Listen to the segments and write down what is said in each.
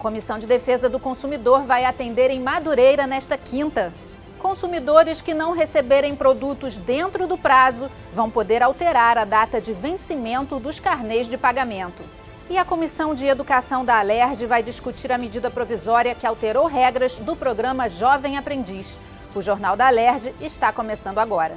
Comissão de Defesa do Consumidor vai atender em Madureira nesta quinta. Consumidores que não receberem produtos dentro do prazo vão poder alterar a data de vencimento dos carnês de pagamento. E a Comissão de Educação da Alerj vai discutir a medida provisória que alterou regras do programa Jovem Aprendiz. O Jornal da Alerj está começando agora.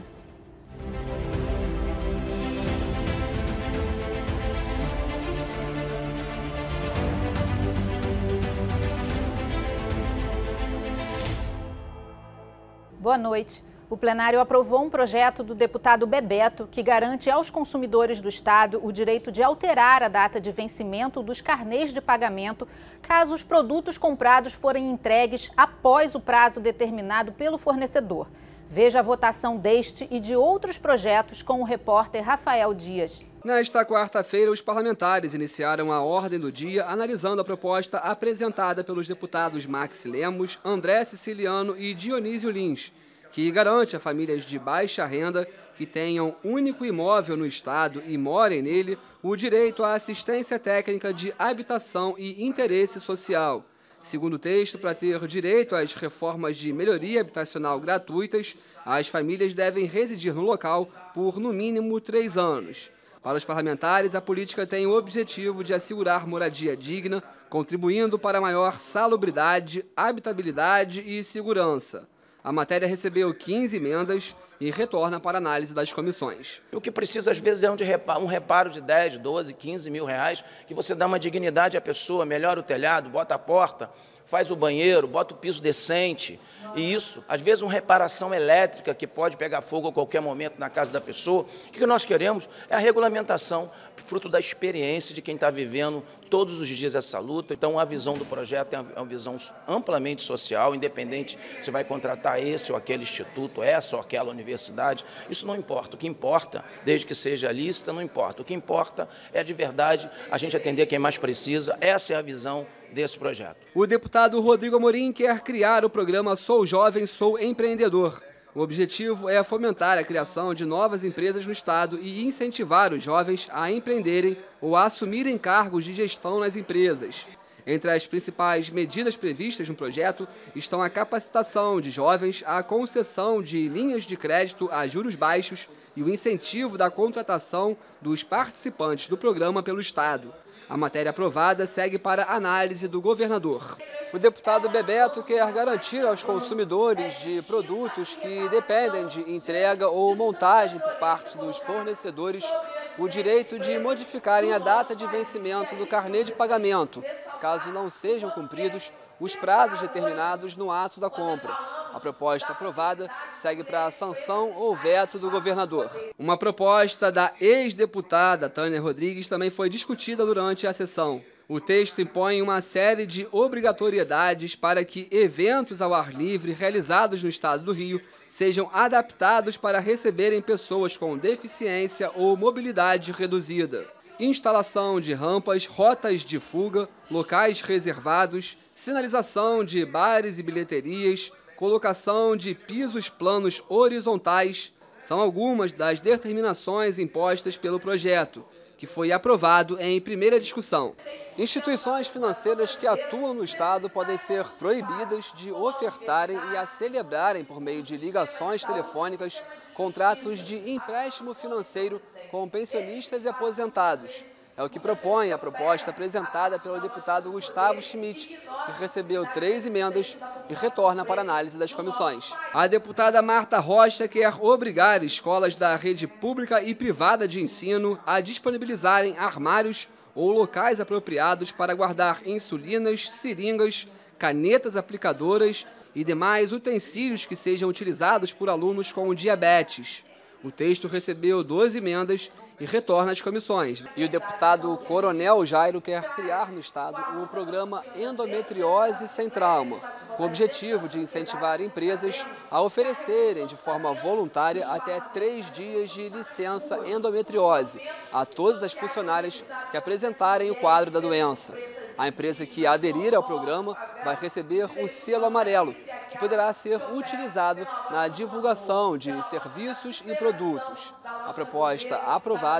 Boa noite. O plenário aprovou um projeto do deputado Bebeto que garante aos consumidores do Estado o direito de alterar a data de vencimento dos carnês de pagamento caso os produtos comprados forem entregues após o prazo determinado pelo fornecedor. Veja a votação deste e de outros projetos com o repórter Rafael Dias. Nesta quarta-feira, os parlamentares iniciaram a ordem do dia analisando a proposta apresentada pelos deputados Max Lemos, André Siciliano e Dionísio Lins, que garante a famílias de baixa renda que tenham único imóvel no Estado e morem nele o direito à assistência técnica de habitação e interesse social. Segundo o texto, para ter direito às reformas de melhoria habitacional gratuitas, as famílias devem residir no local por, no mínimo, 3 anos. Para os parlamentares, a política tem o objetivo de assegurar moradia digna, contribuindo para maior salubridade, habitabilidade e segurança. A matéria recebeu 15 emendas e retorna para análise das comissões. O que precisa, às vezes, é um reparo de 10, 12, 15 mil reais, que você dá uma dignidade à pessoa, melhora o telhado, bota a porta, faz o banheiro, bota o piso decente. E isso, às vezes, uma reparação elétrica que pode pegar fogo a qualquer momento na casa da pessoa. O que nós queremos é a regulamentação, fruto da experiência de quem está vivendo todos os dias essa luta. Então, a visão do projeto é uma visão amplamente social, independente se vai contratar esse ou aquele instituto, essa ou aquela universidade. Isso não importa. O que importa, desde que seja lícita, não importa. O que importa é, de verdade, a gente atender quem mais precisa. Essa é a visão desse projeto. O deputado Rodrigo Amorim quer criar o programa Sou Jovem, Sou Empreendedor. O objetivo é fomentar a criação de novas empresas no Estado e incentivar os jovens a empreenderem ou a assumirem cargos de gestão nas empresas. Entre as principais medidas previstas no projeto estão a capacitação de jovens, a concessão de linhas de crédito a juros baixos e o incentivo da contratação dos participantes do programa pelo Estado. A matéria aprovada segue para análise do governador. O deputado Bebeto quer garantir aos consumidores de produtos que dependem de entrega ou montagem por parte dos fornecedores o direito de modificarem a data de vencimento do carnê de pagamento, caso não sejam cumpridos os prazos determinados no ato da compra. A proposta aprovada segue para a sanção ou veto do governador. Uma proposta da ex-deputada Tânia Rodrigues também foi discutida durante a sessão. O texto impõe uma série de obrigatoriedades para que eventos ao ar livre realizados no estado do Rio sejam adaptados para receberem pessoas com deficiência ou mobilidade reduzida. Instalação de rampas, rotas de fuga, locais reservados, sinalização de bares e bilheterias, colocação de pisos planos horizontais são algumas das determinações impostas pelo projeto, que foi aprovado em primeira discussão. Instituições financeiras que atuam no Estado podem ser proibidas de ofertarem e a celebrarem, por meio de ligações telefônicas, contratos de empréstimo financeiro com pensionistas e aposentados. É o que propõe a proposta apresentada pelo deputado Gustavo Schmidt, que recebeu 3 emendas e retorna para análise das comissões. A deputada Marta Rocha quer obrigar escolas da rede pública e privada de ensino a disponibilizarem armários ou locais apropriados para guardar insulinas, seringas, canetas aplicadoras e demais utensílios que sejam utilizados por alunos com diabetes. O texto recebeu 12 emendas e retorna às comissões. E o deputado Coronel Jairo quer criar no Estado o programa Endometriose Sem Trauma, com o objetivo de incentivar empresas a oferecerem de forma voluntária até 3 dias de licença endometriose a todas as funcionárias que apresentarem o quadro da doença. A empresa que aderir ao programa vai receber um selo amarelo, que poderá ser utilizado na divulgação de serviços e produtos. A proposta aprovada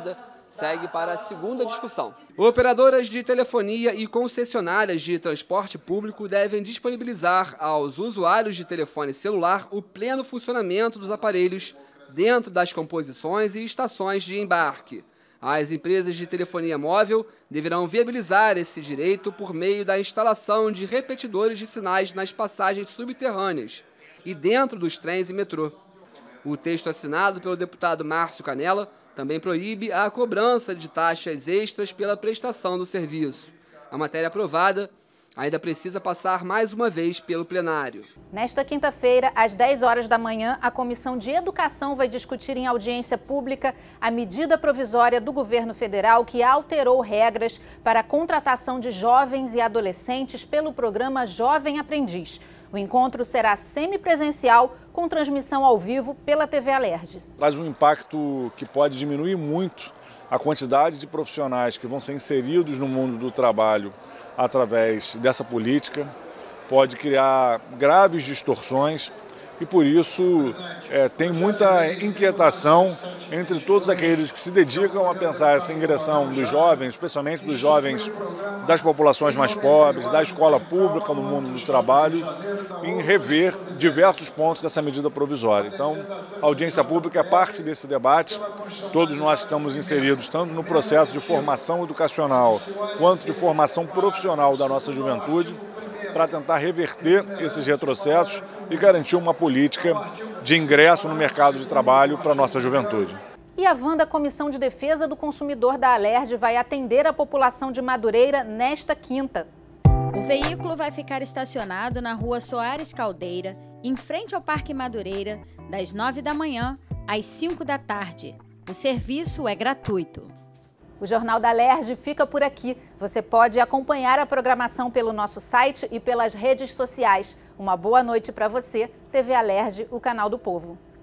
segue para a segunda discussão. Operadoras de telefonia e concessionárias de transporte público devem disponibilizar aos usuários de telefone celular o pleno funcionamento dos aparelhos dentro das composições e estações de embarque. As empresas de telefonia móvel deverão viabilizar esse direito por meio da instalação de repetidores de sinais nas passagens subterrâneas e dentro dos trens e metrô. O texto assinado pelo deputado Márcio Canella também proíbe a cobrança de taxas extras pela prestação do serviço. A matéria aprovada ainda precisa passar mais uma vez pelo plenário. Nesta quinta-feira, às 10 horas da manhã, a Comissão de Educação vai discutir em audiência pública a medida provisória do governo federal que alterou regras para a contratação de jovens e adolescentes pelo programa Jovem Aprendiz. O encontro será semipresencial, com transmissão ao vivo pela TV Alerj. Traz um impacto que pode diminuir muito a quantidade de profissionais que vão ser inseridos no mundo do trabalho através dessa política, pode criar graves distorções e, por isso, tem muita inquietação entre todos aqueles que se dedicam a pensar essa ingressão dos jovens, especialmente dos jovens das populações mais pobres, da escola pública no mundo do trabalho, em rever diversos pontos dessa medida provisória. Então, a audiência pública é parte desse debate. Todos nós estamos inseridos tanto no processo de formação educacional quanto de formação profissional da nossa juventude, para tentar reverter esses retrocessos e garantir uma política de ingresso no mercado de trabalho para a nossa juventude. E a Wanda Comissão de Defesa do Consumidor da Alerj vai atender a população de Madureira nesta quinta. O veículo vai ficar estacionado na rua Soares Caldeira, em frente ao Parque Madureira, das 9 da manhã às 5 da tarde. O serviço é gratuito. O Jornal da Alerj fica por aqui. Você pode acompanhar a programação pelo nosso site e pelas redes sociais. Uma boa noite para você. TV Alerj, o canal do povo.